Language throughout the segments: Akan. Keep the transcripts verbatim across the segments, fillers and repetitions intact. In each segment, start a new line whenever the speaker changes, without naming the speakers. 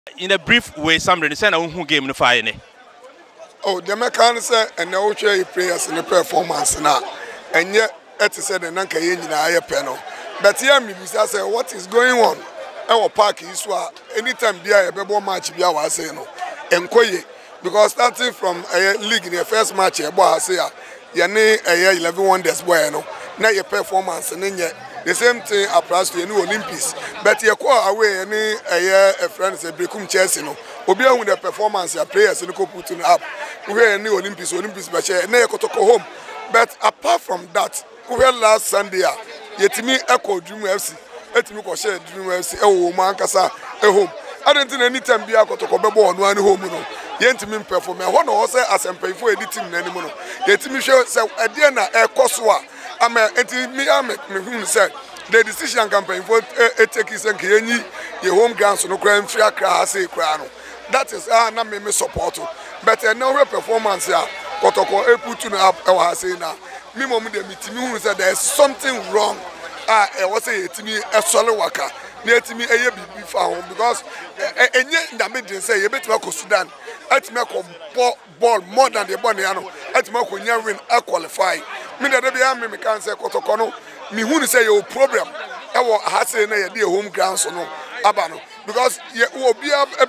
In a brief way, somebody said, "I who game the fire."
Oh, the mechanic said, and now show players in the performance now, and yet it is said, and Nanka in a panel. But here, me, I say, what is going on? Our park is what anytime be a bebo match be our say no, and Koye, because starting from a league in the first match, a boy say, Yane a eleven wonders bueno, now your performance and then yet. The same thing applies to the new Olympics. But you call away any a year a friend say Brekum Chelsea no. Obi with the performance your players in the putting up. We have new Olympics, Olympics but you never Kotoko home. But apart from that, we had last Sunday yet me echo Dream F C. Let me go share Dream F C. Oh man kasa a home. I don't think any time be a Kotoko bebo on one home no. Yet me perform. I want to also Asante for editing anymore. Yet me show say a dear na a Koswa. I'm a me I'm me said the decision campaign for a take is and Kenyi your home ground so no crime free Accra say crown. That is ah na me me support. But uh, now performance here Kotoko e put to up I say now. Me mom dey meet me who said there is something wrong. Ah e was say it me a solid worker. Me it me eye bibi fa because enye na me dey say you better go Sudan. At me ko ball more than the ball no. At me ko nya win a qualify. Me that be am me can say Kotoko no me who say your problem e wo ha say na ye dey home ground so no aba no because ye obi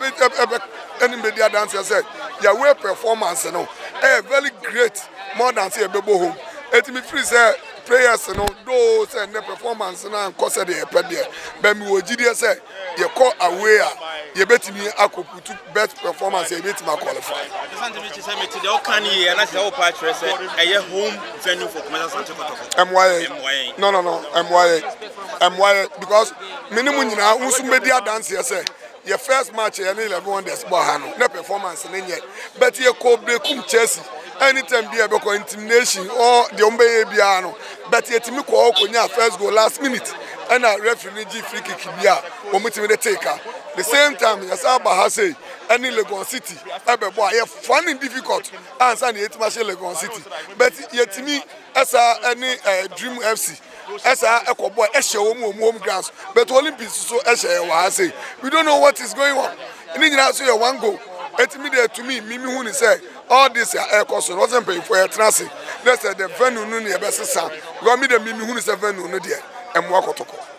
any media dancer say your way performance no eh very great more than say bebo home et me free say players no do say the performance na cause dey pet there but me wo gidi say ye call away ye betimi akoputu best performance ye betimi qualify.
Asante me say me today o kan here na say o pa tre say eye home venue for commercial Asante Kotoko.
M Y A. No no no M Y A. M Y A because minimum nyina unsu media dance here say your first match ye na eleven wonders ball ha no na performance na nye but ye ko Brekum Chelsea anytime be able to intimidation or the ombe bia no but ye timi ko okonya first goal last minute and a referee give free kick bia o mutimi dey take the same time yasaba ha say any Legon City ebe boy ye finding difficult answer the eight Legon City but ye timi asa any Dream F C asa eko boy e hye wo home grounds but Olympics so e hye wa say we don't know what is going on in nyina so ye one goal etimi dey to me mimi hu ni say all this air cost wasn't paying for a transit. Let's say the venue no near Bessan. Go me the mimi who is a venue no dear and walk Kotoko.